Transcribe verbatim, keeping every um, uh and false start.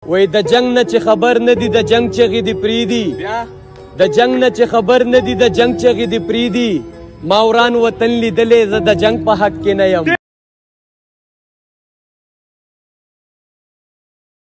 وای د جنگ نه چې خبر نه دي د جنگ چغې دي پریدي د جنگ نه چې خبر نه دي د جنگ چغې دي پریدي ما وران وطن لیدلې زه د جنگ په حق کې نه یم